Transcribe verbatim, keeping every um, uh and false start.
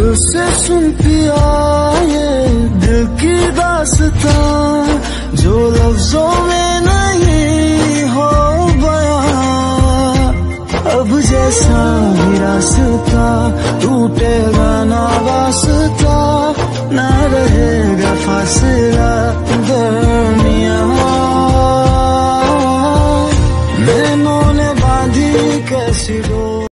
से सुन पिया ये दिल की दास्तां, जो लफ्जों में नहीं हो बयां। अब जैसा भी रास्ता टूटेगा ना वास्ता, ना रहेगा फासला।